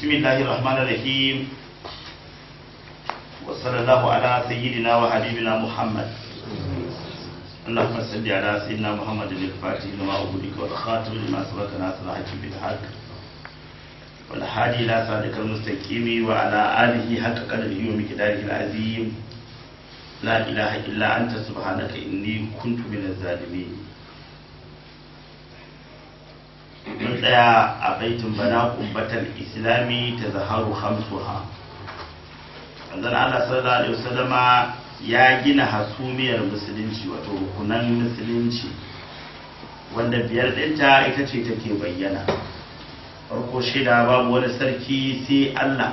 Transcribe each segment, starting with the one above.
بسم الله الرحمن الرحيم وصلى الله على سيدنا وحبيبنا محمد اللهم صل على سيدنا محمد الفاتح لما أغلق والخاتم لما سبق ناصر الحق بالحق والهادي إلى صراطك المستقيم وعلى آله حق قدره ومقداره العظيم لا إله إلا أنت سبحانك إني كنت من الظالمين. mun tsaya a baitin bana kumbatar islami ta zaharu hamsuha. Wanzan Allah sallallahu alaihi wasallama ya gina hasumiyar musulunci wato rukunan musulunci wanda biyar ɗinta ita ce take bayyana. Farko shida babu wani sarki sai Allah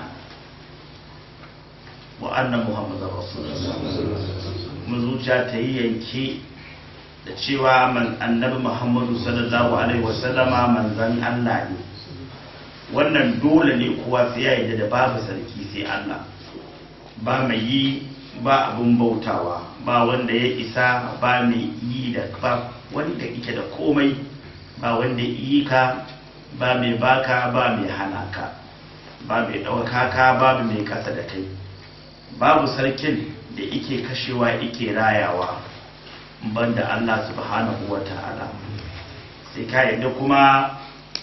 wa anna Muhammadar Rasulullah. Mu zuciya ta yi yanke da cewa annabi Muhammadu sallallahu alaihi wasallama manzon Allah ne. Wannan dole ne kowa sai ya yarda da babu sarki sai Allah, ba mai yi ba abun bautawa, ba wanda ya isa, ba mai yi da ba wanda yake da komai, ba wanda yi ka, ba mai baka, ba mai hana ka, ba mai ɗauka ka, ba mai kasa da kai. Babu sarkin da yake kashewa yake rayawa banda Allah subhanahu wa ta'ala. Sai ka yadda kuma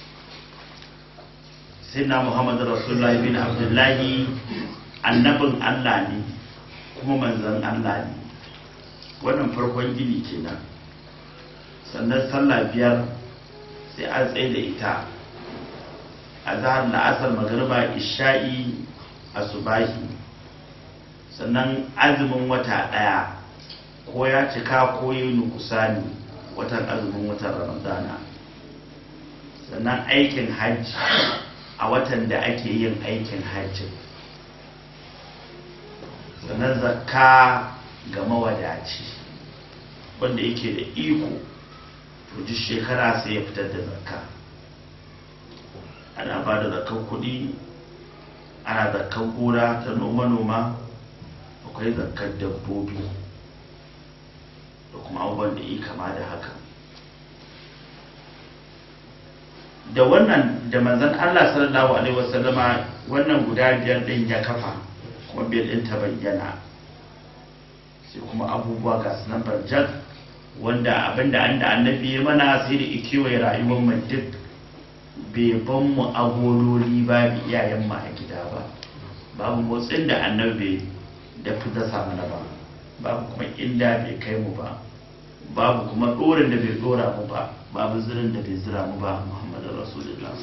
sayyidina Muhammad Rasulullahi bin Abdullahi annabin Allah ne kuma manzon Allah ne. Wannan farkon gini kenan. Sannan sallah biyar sai an tsaye da ita, azhar, la'asar, magriba, isha'i, asubahi. Sannan azumin wata ɗaya ko ya cika ko yi nukusani watan azumin watan ramadana. Sannan aikin hajji a watan da ake yin aikin hajji. Sannan zakka ga mawadaci wanda yake da iko to duk shekara sai ya fitar da zakka. Ana ba da zakkar kuɗi, ana zakkar gona ta noma, akwai zakkar dabbobi da kuma abubuwan da yi kama da haka. Da wannan da manzon Allah sallallahu alaihi wasallama wannan guda biyar din ya kafa kuma biyar din ta bayyana, sai kuma abubuwa ga sunan barjak wanda abinda annabi ya mana sai da ikiwaye rayuwar mu duk bai ban mu agololi ba iyayen mu a gida ba, babu motsin da annabi da fita samu na ba, babu kuma inda bai kai mu ba, babu kuma dorin da bai dora mu ba, babu zirin da bai zira mu ba. Muhammadu Rasulullah.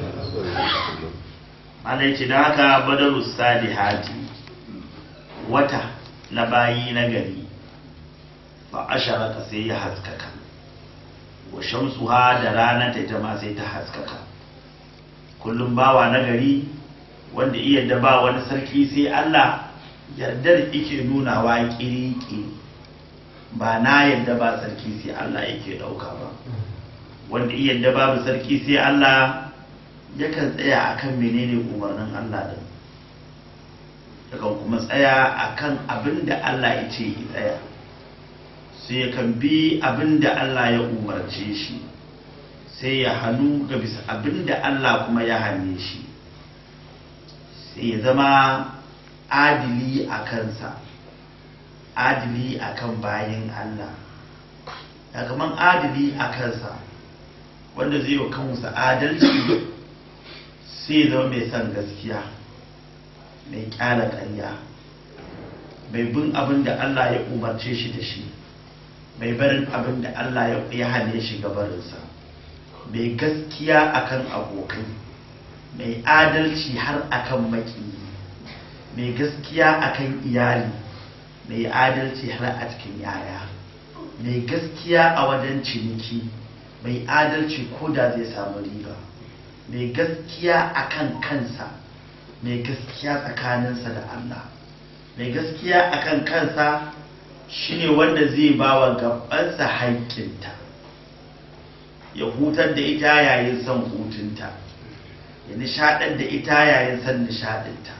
Allah ya ce da haka badaru salihati wata na bayi na gari fa asharaka sai ya haskaka, wa shamsuha da ranar ta ita ma sai ta haskaka. Kullum bawa na gari wanda iya da ba wani sarki sai Allah, yardar ike nunawa kiriki, ba na yadda ba sarki sai Allah yake dauka ba. Wanda iya yadda babu sarki sai Allah yakan tsaya akan menene umarnin Allah din, yakan kuma tsaya akan abin da Allah ya ce ya tsaya, sai yakan bi abin da Allah ya umarce shi, sai ya hannu ga bisa abin da Allah kuma ya hane shi, sai ya zama adili a kansa, adili a kan bayin Allah, ya kaman adili a kansa wanda zai yi kansa adalci, sai zama mai son gaskiya, mai kyala ƙarya, mai bin abin da Allah ya umarce shi da shi, mai barin abin da Allah ya hane shi gabarinsa, mai gaskiya akan abokai, mai adalci har akan maƙiyi, mai gaskiya akan iyali, mai adalci har a cikin yaya, mai gaskiya a wajen ciniki, mai adalci ko da zai samu riba, mai gaskiya akan kansa, mai gaskiya tsakaninsa da Allah. Mai gaskiya akan kansa shine wanda zai ba wa gabansa haƙƙinta, ya hutar da ita yayin son hutunta, ya nishaɗar da ita yayin son nishaɗinta,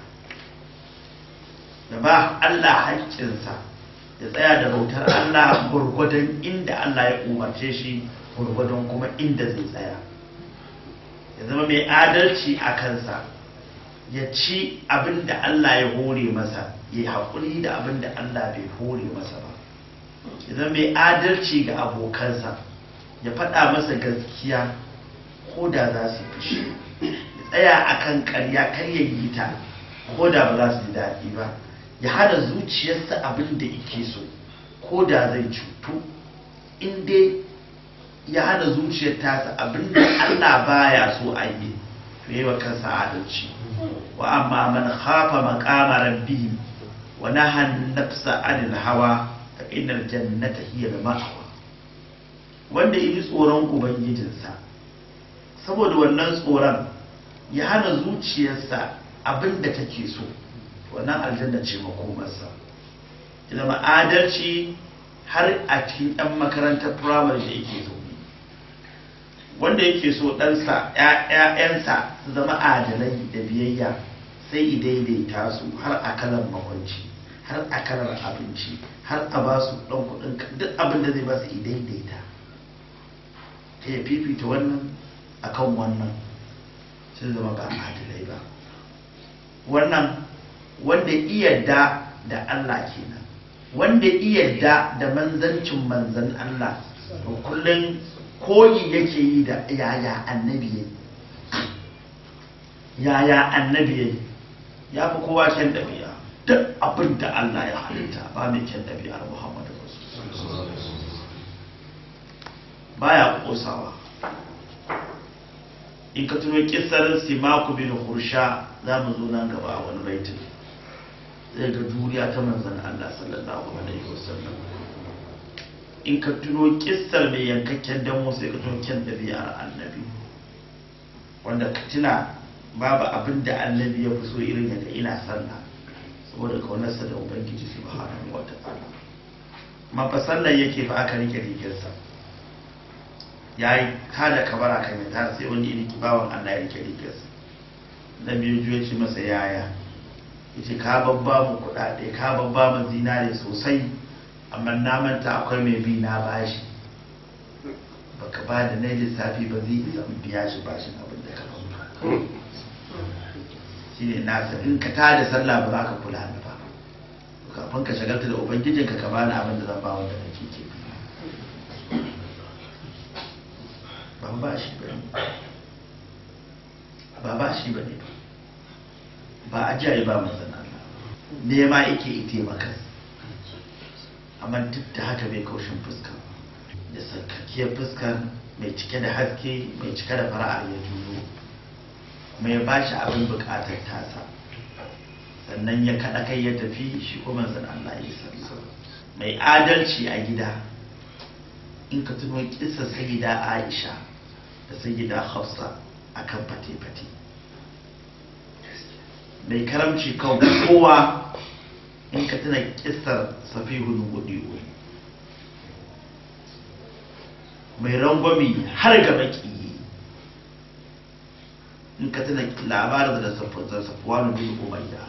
da ba Allah haƙƙinsa, ya tsaya da bautar Allah gurgudun inda Allah ya umarce shi, gurgudun kuma inda zai tsaya, ya zama mai adalci a kansa, ya ci abin da Allah ya hore masa, ya haƙuri da abin da Allah bai hore masa ba, idan mai adalci ga abokansa, ya faɗa masa gaskiya ko da za su fushi, ya tsaya akan ƙarya kar ya yi ta ko da ba za su ji daɗi ba, ya hana zuciyarsa abin da yake so ko da zai cutu. In dai ya hana zuciyar tasa abin da Allah baya so a yi, to yi wa kansa adalci. Wa amma man khafa maqama rabbihi wa naha nafsa 'anil hawa fa innal jannata hiya al-ma'wa. Wanda yi tsoron ubangijinsa, saboda wannan tsoron ya hana zuciyarsa abin da take so, wannan aljanna ce makomarsa. Idan adalci har a cikin ɗan makarantar firamare da yake so, wanda yake so ɗansa ‘ya'yansa su zama adalai da biyayya, sai i daidaita su har a kalar makwanci, har a kalar abinci, har a ba su ɗan kuɗin duk abin da zai ba su i daidaita, ta ya fifita wannan akan wannan, sai zama ba adalai ba. Wannan wanda iyadda da Allah kenan, wanda iyadda da manzancin manzan Allah, to kullum koyi yake yi da yaya annabi yayi, ya fi kowa kyan ɗabi'a. Duk abin da Allah ya halitta ba mai kyan ɗabi'ar Muhammadu Rasulullah, baya ƙosawa. In ka tuno kisar Simaku bin Hursha, za mu zo nan gaba a wani baitin, zai ga duniya ta manzan Allah sallallahu alaihi wasallam. In ka tuno kissar mai yankakken damo, sai ka tuno kyan ɗabi'ar annabi, wanda ka tuna babu abin da annabi ya fi so irin yadda ina sallah, saboda kaunarsa da ubangiji subhanahu wa ta'ala. amma fa sallar yake fa aka rike rigarsa, yayi kada kabara kan ya tar sai wani irin kibawan Allah ya rike rigarsa. Na biyu juya ce masa yaya, yace ka babba mu kuɗaɗe, ka babba mu zinare sosai, amma na manta akwai mai bi na bashi, baka ba da na lissafi ba zai isa biya shi bashin abin da ka ba. Shi ne nasa in ka tada sallah ba za ka kula da ba, kafin ka shagalta da ubangijinka ka bani abin da zan ba wanda kake ke ban ba shi ba ne, ba ba shi ba ne ba a jiya ba manzan Allah nema yake ite maka, amma duk da haka bai kaushin fuska da sarkakiyar fuskar mai cike da haske mai cike da fara'ar ya juyo mai ba shi abin bukatar tasa, sannan ya kaɗa kai ya tafi. Shi kuma zan Allah ya sallah mai adalci a gida. In ka tuno kissa sayyida Aisha da sayyida Hafsa akan fate-fate, mai karamci kan kowa. In ka tuna kissar Safihun Gudiyo, mai rangwami har ga baki. In ka tuna labarin da Safwan bin Umayya,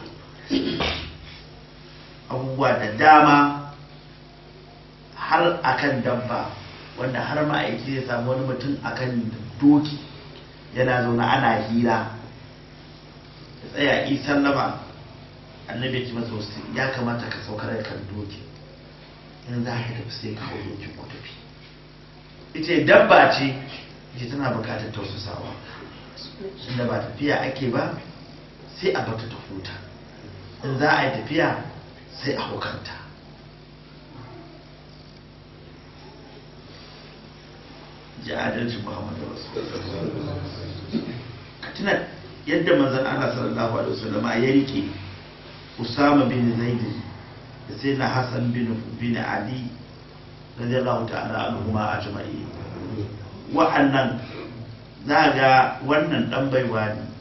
abubuwa da dama har akan dabba, wanda har ma'aiki zai samu wani mutum akan doki yana zaune ana hira, ya tsaya yi sallama, annabi ya ce masa wasu ya kamata ka saukar da kan doki, in za ka tafi sai ka hau dokin ku tafi. Ita dabba ce, ita tana bukatar tausasawa, inda ba tafiya ake ba sai a bata ta huta, in za a yi tafiya sai a hukanta. ji adalci Muhammadu Rasulullah. Ka tuna yadda manzon Allah sallallahu alaihi wasallam ya rike Usama bin Zaid da sai na Hassan bin Ali radiyallahu ta'ala anhuma ajma'in. Wa'annan za ga wannan dan baiwa ne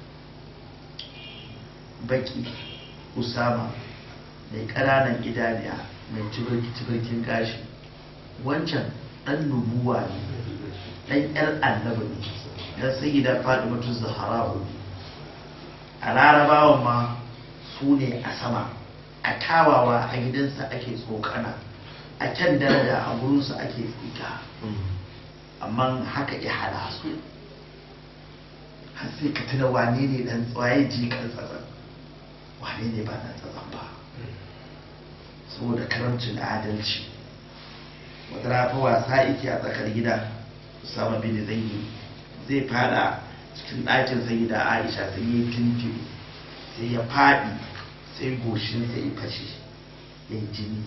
baki, Usama mai ƙananan idaniya mai cibirkin gashi, wancan dan nubuwa ne, dan yar annabi ne, dan sayyida Fatimatu Zahra. A larabawan ma su ne a sama, a kawawa a gidansa ake tsokana, a can daraja a gurinsu ake tsika, amma haka ya hada su har sai ka tuna wane ne dan tsaye jikan tsatsan, wane ne ba dan tsatsan ba, saboda karamcin adalci. wata rafa wasa yake a tsakar gida, Usama bin Zaid zai fada cikin ɗakin sai da Aisha sai ya tuntube, sai ya faɗi, sai goshin sai ya fashe ya jini.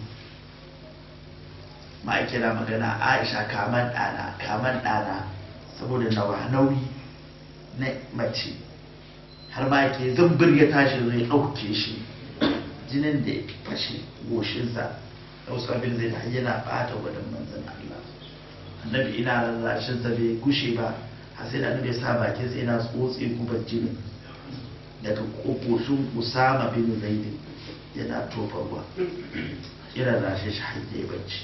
ma'aikira magana, Aisha kaman ɗana saboda nauyi na mace, har ma yake zumbir ya tashi zai ɗauke shi, jinin da ya fashe goshinsa. da wasu abin zai da yana ɓata wadda manzan Allah. Annabi ina rarrashin sa bai gushe ba, har sai da annabi ya sa bakin sai yana tsotse gubar jinin daga ƙofofin Usama bin Zaid yana tofarwa, yana rashe shi har ya bacci.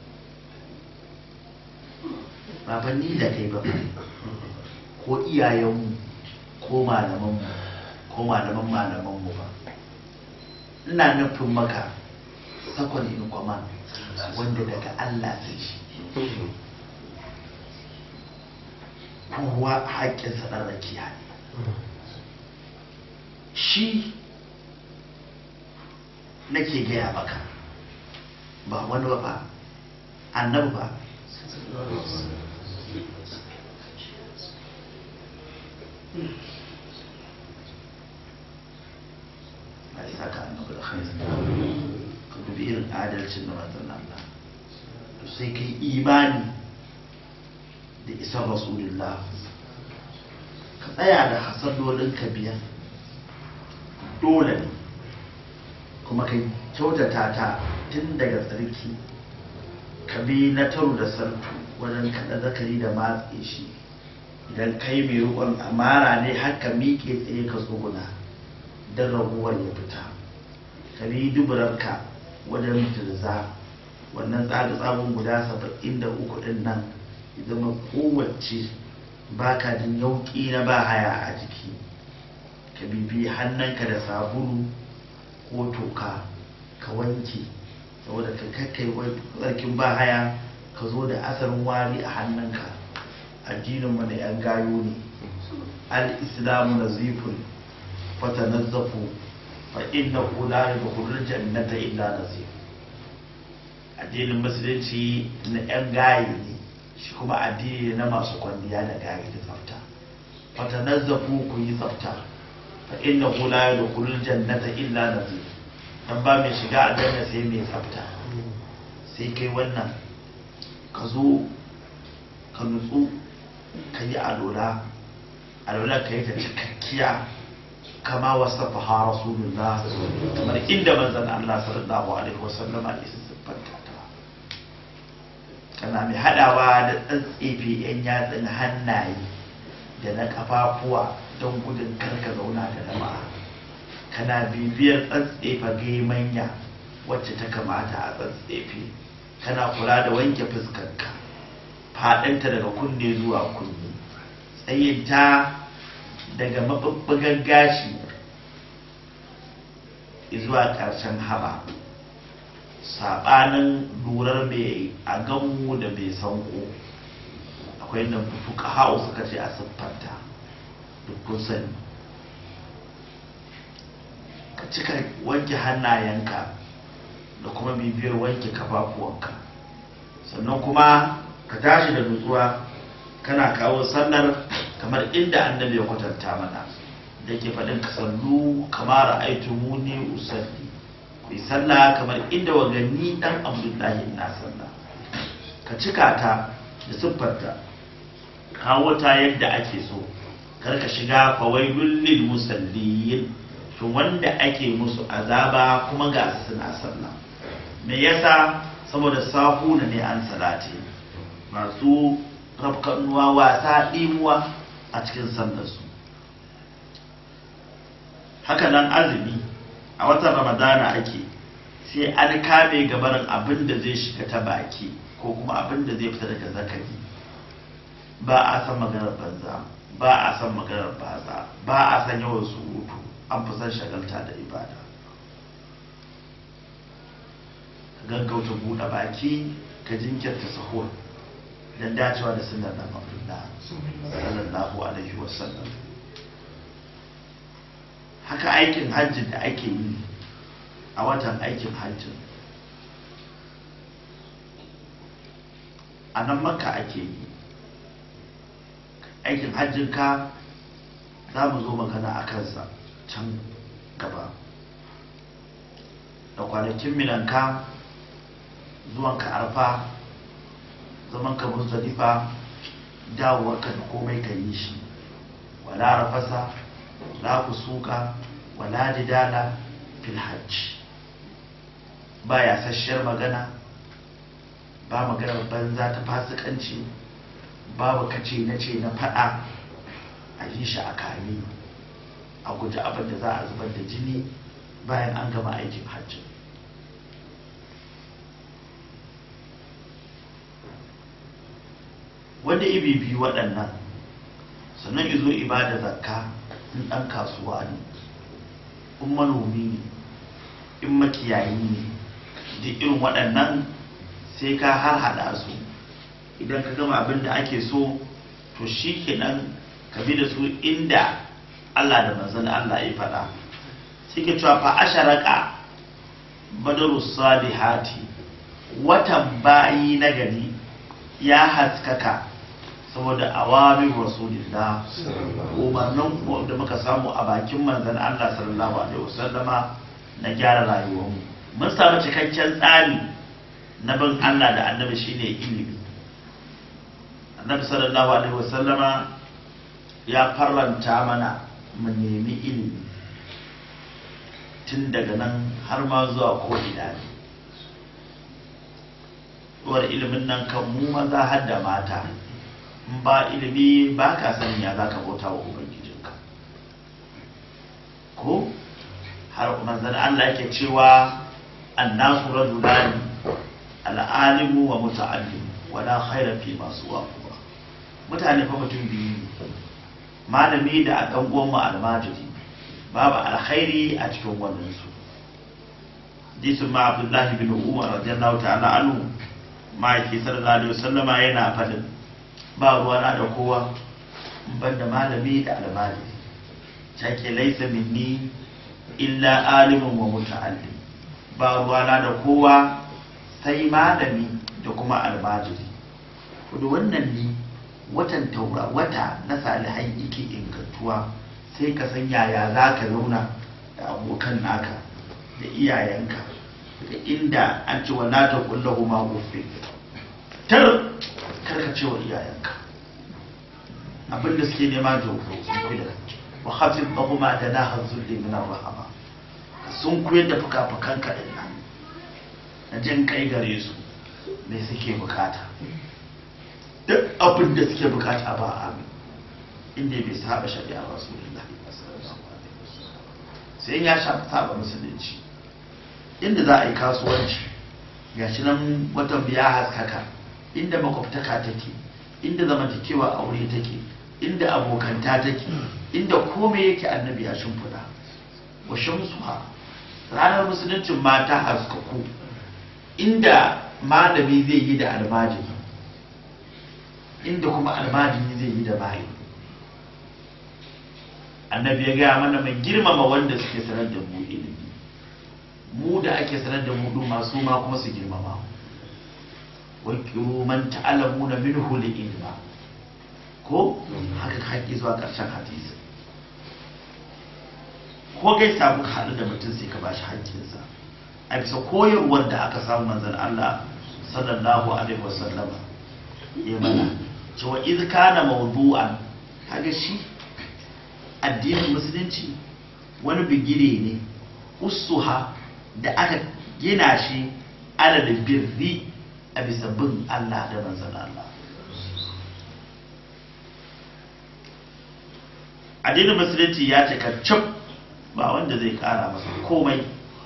ba fa ni da kai ba, ko iyayenmu ko malamanmu ko malamanmu ba, ina nufin maka sakon in kwama wanda daga Allah sai shi. kowa haƙƙinsa ɗan rakiya ne. Shi nake gaya maka, ba wani ba, annabi ba. Ai saka annabi da khairi, ka dubi irin adalcin da manzon Allah, to sai kai imani da isar rasulullah, ka tsaya da hasadodin ka biyan dole ne, kuma kai kyautata ta tun daga tsarki, ka bi na taru da sartu wajen kaɗa zakari da matse shi. Idan kai mai rukun amara ne haka miƙe tsaye ka tsuguna don raguwar ya fita, ka bi duburarka wajen turza wannan tsarin guda 73 ɗin nan, zama kowace baka jin yauƙi na ba haya a jiki. Ka bibi hannunka da sabulu ko toka ka wanke, saboda ka kakkai tsarkin ba haya ka zo da asalin wari a hannunka. addinin mu na yan gayo ne. al-islamu nazifun fatanazzafu fa innahu la yadkhulul jannata illa nazif. addinin musulunci na yan gaye ne, shi kuma addini na masu kwalliya da gaye da tsafta. fatanazzafu ku yi tsafta, fa innahu la yadkhulul jannata illa nazif. dan ba mai shiga aljanna sai mai tsafta. sai kai wannan ka zo ka nutsu ka yi alola ka yi ta cikakkiya kama wasafa ha rasulullah, kamar inda manzon Allah sallallahu alaihi wasallam ya siffanta ta. kana mai hadawa da tsantsefe yan yatsun hannaye da na kafafuwa don gudun karka zauna da jama'a. kana bibiyar tsantsefa gaimanya wacce ta kamata a tsantsefe. kana kula da wanke fuskarka, faɗinta daga kunne zuwa kunne, tsayinta daga mabubbugan gashi zuwa ƙarshen haba, saɓanin lurar mai a ganmu da mai sanko. akwai nan fuka hau suka ce a siffanta duk kun sani. ka cika wanke hannayenka da kuma bibiyar wanke kafafuwanka, sannan kuma ka tashi da nutsuwa kana kawo sallar kamar inda annabi ya kwatanta mana, da ke faɗin ka sallu kamar aitumuni usalli, ku yi sallah kamar inda wagani dan Abdullahi ina sallah. ka cika ta da siffarta, kawo ta yadda ake so, kar ka shiga fawailul lil musallin, to wanda ake musu azaba kuma ga suna sallah. me yasa? saboda sahuna ne an salati, masu rafkanuwa wasa ɗimuwa a cikin sallarsu. haka nan azumi a watan ramadana ake, sai an kame gabarin abin da zai shiga ta baki ko kuma abin da zai fita daga zakari. ba a san maganar banza, ba a san maganar baza, ba a san yawan surutu, an fi san shagalta da ibada. gaggauta buɗe baki, ka jinkirta sahur don dacewa da sunnar nan Abdullah sallallahu alaihi wasallam. haka aikin hajji da ake yi a watan aikin hajji a nan Makka ake yi. Aikin hajjinka za mu zo magana a kansa can gaba, da kwanakin minanka, zuwanka Arfa, zamanka Muzdalifa, dawowarka da komai ka yi shi. Wala rafasa la fusuka wala jidala fil hajj. ba ya sashiyar magana, ba maganar banza ta fasikanci, babu kace na ce na fada, a yi shi a kame, a guji abin da za a zubar da jini bayan an gama aikin hajji. wanda ibibi waɗannan sannan izo ibada zakka, in ɗan kasuwa ne, in manomi ne, in makiyayi ne, da irin waɗannan sai ka har hada su. Idan ka gama abin da ake so, to shi kenan ka bi da su inda Allah da manzon Allah ya faɗa. Sai ke cewa fa asharaka badaru salihati, watan bayi na gari ya haskaka saboda awamin rasulillah, umarnin da muka samu a bakin manzon Allah sallallahu alaihi wasallama na gyara rayuwarmu. Mun samu cikakken tsari na bin Allah da annabi shine ilimi. Annabi sallallahu alaihi wasallama ya farlanta mana mu nemi ilimi tun daga nan har ma zuwa ko ina ne. Duwar ilimin nan kan mu maza har da mata, in ba ilimi ba ka sanin ya za ka bauta wa ubangijinka. Ko har manzon Allah yake cewa annasu rajulani, al'alimu wa muta'allim, wala khaira fi masu waƙuwa. Mutane fa mutum biyu ne, malami da ɗan uwan mu almajiri, babu alkhairi a cikin wannan su. Hadisin ma Abdullahi bin Umar radiyallahu ta'ala anhu, ma'aiki sallallahu alaihi wasallama yana faɗin ba ruwana da kowa ban da malami da almajiri. Take laisa minni illa alimun wa muta'allim, ba ruwana da kowa sai malami da kuma almajiri. Kudu wannan ne watan taura, wata na salihai yake ingantuwa. Sai ka san yaya za ka zauna da abokan naka da iyayenka, da inda an ce wala ta kullahu ma uffin, karka ce wa iyayenka abinda suke nema jofo sun kuda wa hafif bahuma da nahar zulli min rahama, sun koyar da fuka-fukanka din nan na jin kai gare su me suke bukata. Duk abin da suke bukata ba amin, inda bai saba shari'a rasulullahi sallallahu alaihi wasallam, sai ya saba musulunci. Inda za a yi kasuwanci gashi nan watan biya haskaka, inda makwabtaka take, inda zamantakewa aure take, inda abokanta take, inda komai yake annabi ya shimfiɗa. wa shamsuha, ranar musuluncin mata haskaku, inda malami zai yi da almajiri, inda kuma almajiri zai yi da bayi. Annabi ya gaya mana mai girmama wanda suke sanar da mu ilimi, mu da ake sanar da mu masu ma kuma su girmama. wakiru man ta'alamuna minhu li'ilma, ko haka haƙi zuwa ƙarshen hadisi. ko gaisa muka haɗu da mutum sai ka bashi haƙƙinsa a bisa koyarwar da aka samu manzon Allah sallallahu alaihi wasallam ya mana cewa iz kana mawdu'an. kaga shi addinin musulunci wani bigire ne usuha da aka gina shi ala da birri a bisa bin Allah da manzon Allah. Addinin musulunci ya cika cip, ba wanda zai kara masa komai.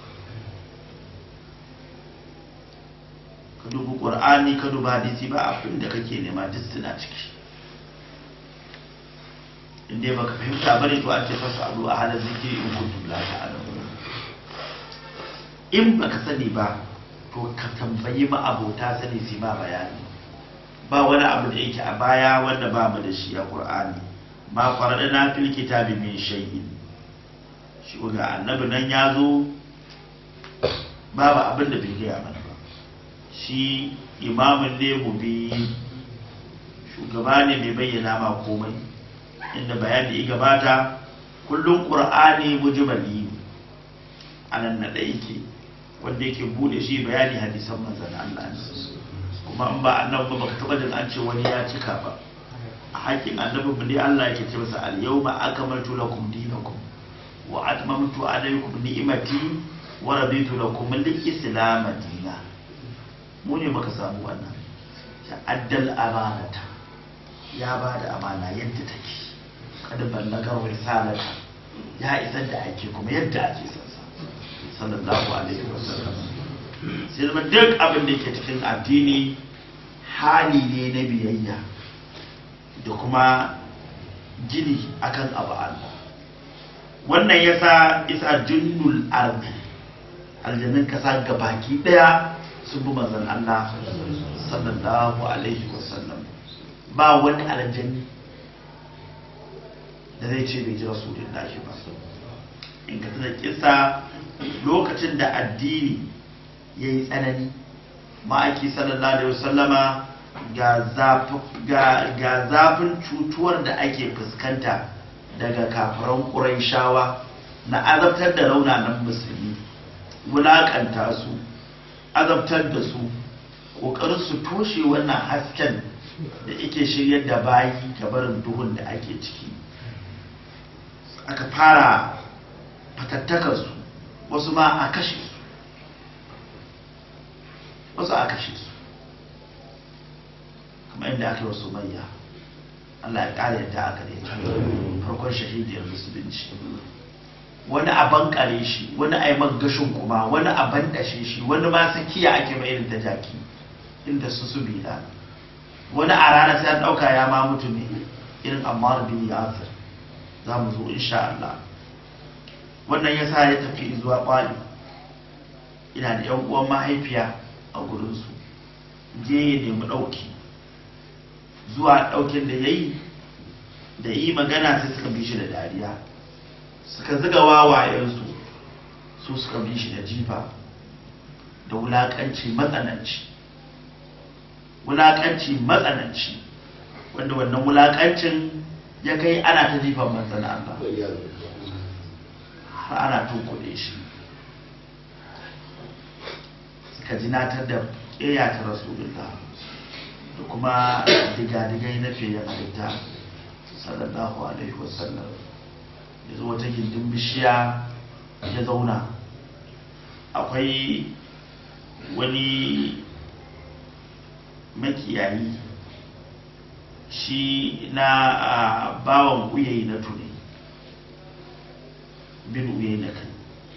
Ka dubu Qur'ani, ka duba hadisi, ba abin da kake nema duk suna ciki. Inda baka fahimta bane to an ce fasalu a halin zikiri in kuntum la ta'lamun. In baka sani ba to ka tambayi ma abota sani sai ma bayani. Ba wani abu da yake a baya wanda ba mu da shi a Qur'ani. Ma faradna fil kitabi min shay'in. shi ga annabi nan ya zo babu abin da bai gaya mana ba. Shi imamun ne mu bi shugaba ne mai bayyana ma komai, inda bayani ya gabata kullum ƙur'ani mujmali anan na ɗaya yake wanda yake bude shi bayani hadisan manzon Allah ne. Kuma an ba annabi ba baka taba jin an ce wani ya cika ba. A haƙin annabi mu ne Allah yake ce masa al-yawma akmaltu lakum dinakum wa atmamtu alaykum ni'mati wa raditu lakum al-islam dinan. Mu ne muka samu wannan. Ya addal amanata, ya ba da amana yadda take, kada ballagar risalata, ya isar da ake kuma yadda ake sansa sallallahu alaihi wasallam. Sai zama duk abin da ke cikin addini hali ne na biyayya da kuma gini akan abu Allah. Wannan yasa isa junnul ardi, aljannin kasa gabaki daya sun bi manzon Allah sallallahu alaihi wasallam. Ba wani aljanni da zai ce bai ji rasulullahi ba. In ka tuna kisa lokacin da addini ya yi tsanani, ma'aiki sallallahu alaihi wasallama ga zafin cutuwar da ake fuskanta daga kafiran ƙuraishawa na azabtar da raunanan musulmi, wulaƙanta su, azabtar da su, ƙoƙarin su toshe wannan hasken da ake shiryar da bayi ga barin duhun da ake ciki. Aka fara fatattakarsu, wasu ma a kashe su, wasu a kashe su, kamar inda aka yi wasu mayya. Allah ya ƙara yadda aka ne farkon shahidiyar musulunci. Wani a bankare shi, wani a yi gashin kuma, wani a bandashe shi, wani ma sakiya ake mai irin ta jaki inda su bi da wani a rana sai an ɗauka ya ma mutu ne irin Ammar bin Yasir. Za mu zo insha Allah. Wannan ya sa ya tafi zuwa ƙwali, ina da 'yan uwan mahaifiya a gurinsu, je ya nemi ɗauki. Zuwa ɗaukin da ya yi da yi magana sai suka bi shi da dariya, suka ziga wawayensu, su suka bi shi da jifa da wulaƙanci matsananci, wanda wannan wulaƙancin ya kai ana ta jifan manzon Allah har ana tunkuɗe shi. Suka jinatar da ƙeya ta rasulullah da kuma digadigai na fiye halitta sallallahu alaihi wasallam. Ya zo wata gindin bishiya ya zauna. Akwai wani makiyayi, shi na bawan uyayi na tuni bin uyayi na kan,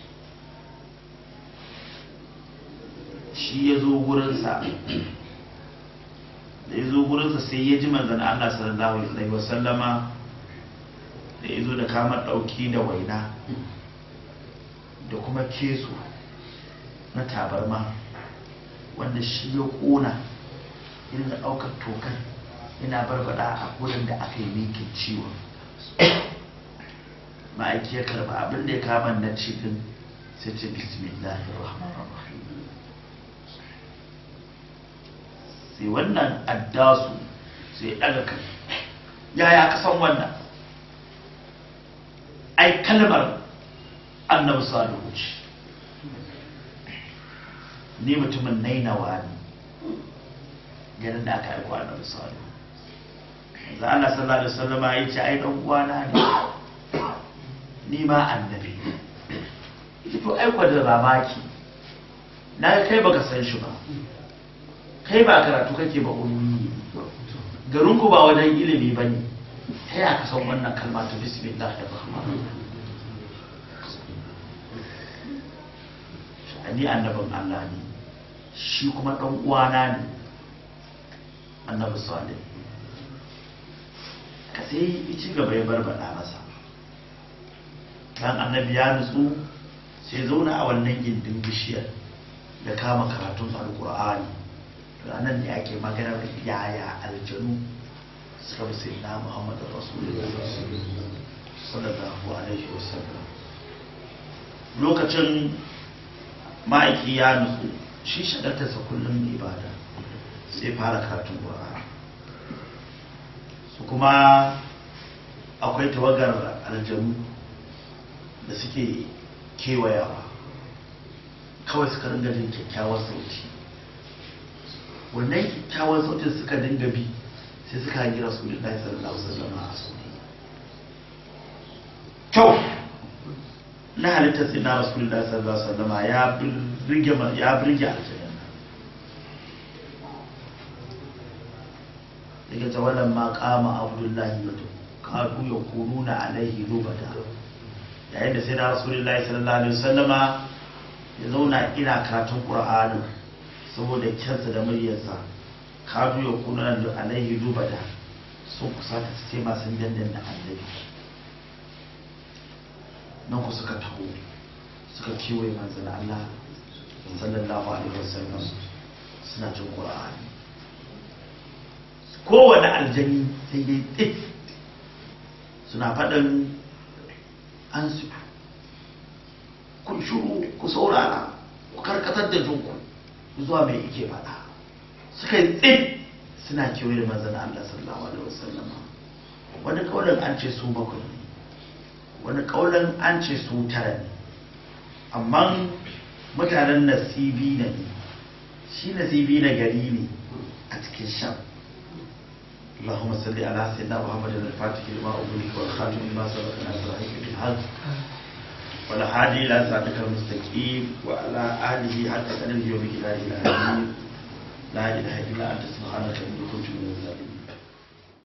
shi ya zo gurinsa. Da ya zo gurinsa sai ya ji manzan Allah sallallahu alaihi wasallama da ya zo da kamar ɗauki da waina da kuma keso na tabarma wanda shi ya ƙona, yana ɗaukar tokan yana barbada a wurin da aka yi mikin ciwon. Ma'aiki ya karba abin da ya kama na cikin sai ce bismillahir rahmanir rahim. Sai wannan addasu sai ɗaga kai, yaya ka san wannan? Ai kalmar annabi salihu ce, ni mutumin nainawa ne ganin da aka aiko annabi salihu. Da Allah sallallahu alaihi wasallam ya ce ai dan uwana ne, ni ma annabi ne. To ai kwa da mamaki, na kai baka san shi ba, kai ba karatu kake ba, ummi garin ku ba wajen ilimi bane, ta ya ka san wannan kalma ta bismillahir rahmanir rahim? Ni annabin Allah ne, shi kuma dan uwana ne annabi salih. Ka sai ya ci gaba ya barbada masa. Dan annabi ya nutsu sai zauna a wannan gindin bishiyar da kama karatun alkur'ani. Ranar ne ake maganar yaya aljanu suka bi sai na Muhammadu Rasulullah sallallahu alaihi wasallam. lokacin ma'aiki ya nutsu shi shagaltarsa kullum ibada sai fara karatun ƙur'ani su kuma akwai tawagar aljanu da suke kewayawa kawai suka ringa jin kyakkyawar sauti wannan kyakkyawar sautin suka dinga bi sai suka hangi rasulullahi sallallahu alaihi wasallam a sauri kyau na halittar sai na rasulullahi sallallahu alaihi wasallam ya birge aljanna daga tawalan ma kama abdullahi wato kadu ya kununa alaihi rubada yayin da sai na rasulullahi sallallahu alaihi wasallama ya zauna ina karatun qur'anin saboda kyansa da muryarsa kadu ya kununa alaihi rubada sun kusa ta ce masu dandan da annabi nan ku suka taho suka kewaye manzon Allah sallallahu alaihi wasallam suna jin qur'ani kowane aljani sai dai tsit suna faɗin an su kun shuru ku saurara ku karkatar da jinku zuwa mai ike faɗa suka yi tsit suna kewaye da manzon Allah sallallahu alaihi wasallam wani kaulin an ce su bakwai ne wani kaulin an ce su tara ne amma mutanen nasibi ne shi nasibi na gari ne a cikin sham اللهم صل على سيدنا محمد الفاتح لما أغلق والخاتم لما سبق ناصر الحق بالحق والهادي إلى صراطك المستقيم وعلى آله حق قدره ومقداره العظيم لا إله إلا أنت سبحانك إني